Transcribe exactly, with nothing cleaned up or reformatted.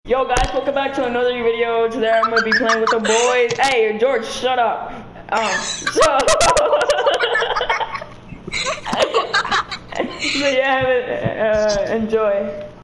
Yo guys, welcome back to another video. Today I'm gonna be playing with the boys. Hey George, shut up. Um, so, so yeah, uh, enjoy.